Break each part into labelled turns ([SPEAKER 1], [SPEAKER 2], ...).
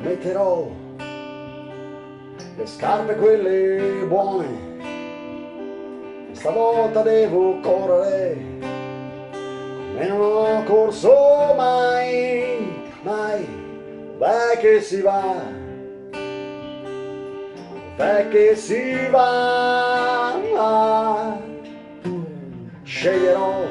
[SPEAKER 1] metterò le scarpe quelle buone, stavolta devo correre come non ho corso mai, mai. Dov'è che si va? Dov'è che si va? Sceglierò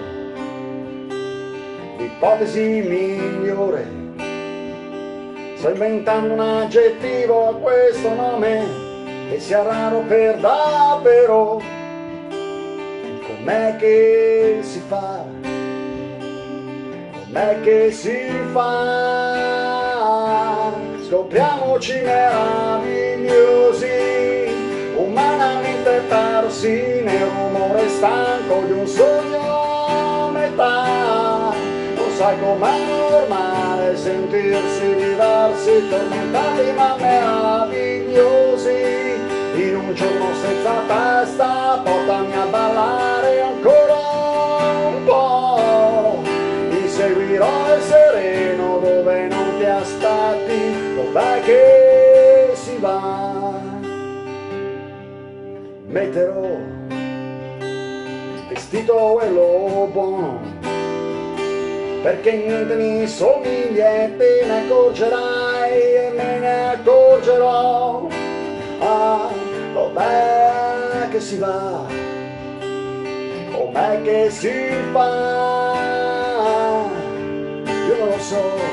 [SPEAKER 1] l'ipotesi migliore. Sto inventando un aggettivo a questo nome che sia raro per davvero. Com'è che si fa? Com'è che si fa? Scopriamoci meravigliosi, umanamente persi nel rumore stanco di un sogno a metà. Non sai com'è normale sentirsi diversi, tormentati ma meravigliosi. In un giorno senza testa portami a ballare ancora un po'. Inseguirò il sereno dove non ti aspetti. Dov'è che si va? Metterò vestito quello buono, perché niente mi somiglia e te ne accorgerai e me ne accorgerò. Ah, dov'è che si va? Com'è che si fa? Io non lo so.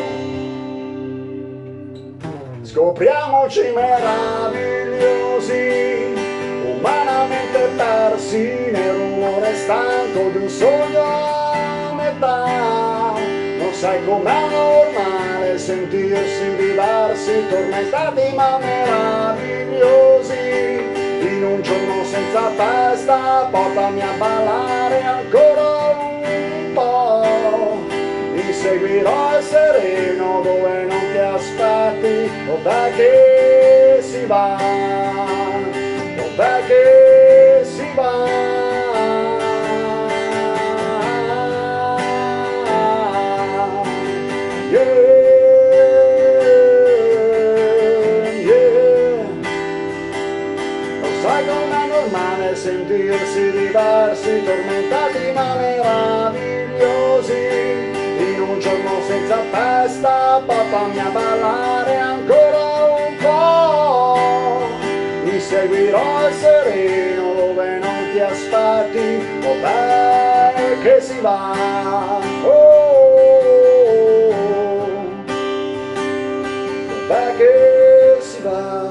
[SPEAKER 1] Scopriamoci meravigliosi, umanamente persi nel rumore stanco di un sogno a metà. Non sai com'è normale sentirsi diversi, tormentati ma meravigliosi. In un giorno senza testa portami a ballare ancora un po'. Inseguirò il sereno dove non ti aspetti. Dov'è che si va? Dov'è che si va? Sai com'è normale sentirsi diversi, tormentati ma meravigliosi. In un giorno senza testa portami a ballare ancora un po'. Inseguirò il sereno dove non ti aspetti. Dov'è che si va? Oh, dov'è che si va?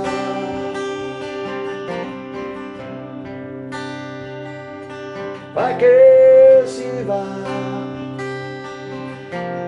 [SPEAKER 1] Dov'è che si va?